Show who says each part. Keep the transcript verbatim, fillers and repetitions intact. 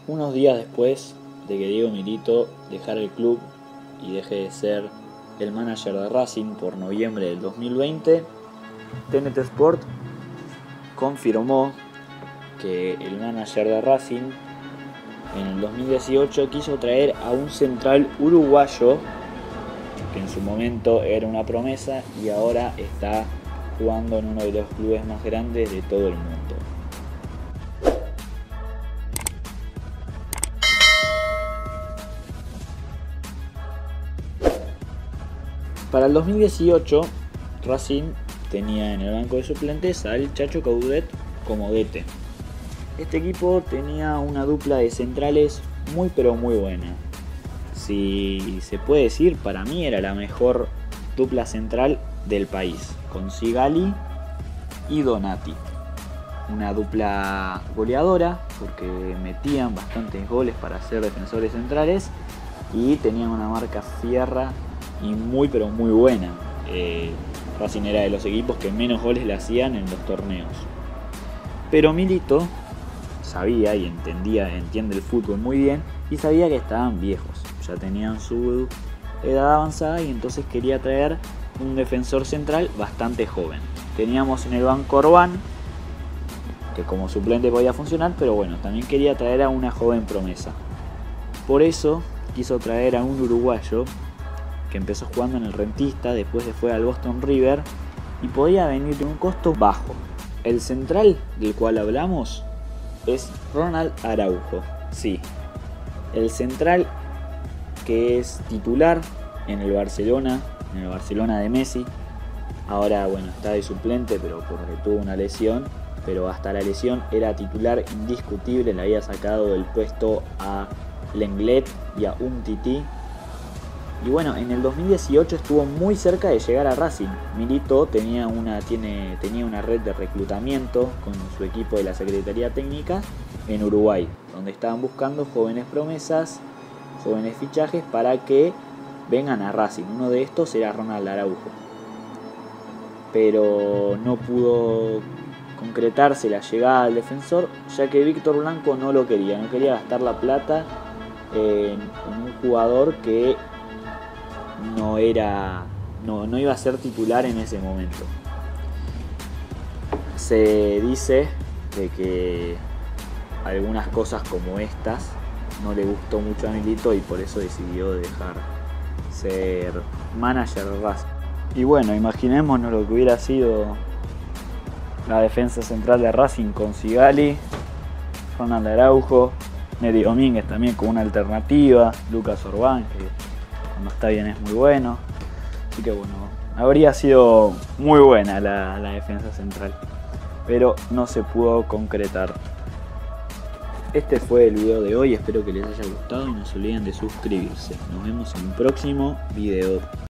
Speaker 1: Unos días después de que Diego Milito dejara el club y deje de ser el manager de Racing por noviembre del dos mil veinte, T N T Sport confirmó que el manager de Racing en el dos mil dieciocho quiso traer a un central uruguayo que en su momento era una promesa y ahora está jugando en uno de los clubes más grandes de todo el mundo. Para el dos mil dieciocho, Racing tenía en el banco de suplentes al Chacho Coudet como D T. Este equipo tenía una dupla de centrales muy pero muy buena. Si se puede decir, para mí era la mejor dupla central del país, con Sigali y Donati. Una dupla goleadora porque metían bastantes goles para ser defensores centrales y tenían una marca fierra y muy pero muy buena. Eh, Racing era de los equipos que menos goles le hacían en los torneos. Pero Milito sabía y entendía, entiende el fútbol muy bien y sabía que estaban viejos, ya tenían su edad avanzada y entonces quería traer un defensor central bastante joven. Teníamos en el banco Orbán, que como suplente podía funcionar, pero bueno, también quería traer a una joven promesa. Por eso quiso traer a un uruguayo que empezó jugando en el Rentista, después se fue al Boston River y podía venir de un costo bajo. El central del cual hablamos es Ronald Araujo, sí, el central que es titular en el Barcelona, en el Barcelona de Messi. Ahora bueno, está de suplente pero porque tuvo una lesión, pero hasta la lesión era titular indiscutible, le había sacado del puesto a Lenglet y a Umtiti. Y bueno, en el dos mil dieciocho estuvo muy cerca de llegar a Racing. Milito tenía una, tiene, tenía una red de reclutamiento con su equipo de la Secretaría Técnica en Uruguay, donde estaban buscando jóvenes promesas, jóvenes fichajes para que vengan a Racing. Uno de estos era Ronald Araujo. Pero no pudo concretarse la llegada del defensor, ya que Víctor Blanco no lo quería, no quería gastar la plata en, en un jugador que no era no, no iba a ser titular en ese momento. Se dice de que algunas cosas como estas no le gustó mucho a Milito y por eso decidió dejar ser manager de Racing. Y bueno, imaginémonos lo que hubiera sido la defensa central de Racing con Sigali, Ronald Araujo, Neri Domínguez también como una alternativa, Lucas Orbán, que cuando está bien es muy bueno. Así que bueno, habría sido muy buena la, la defensa central, pero no se pudo concretar. Este fue el video de hoy, espero que les haya gustado y no se olviden de suscribirse. Nos vemos en un próximo video.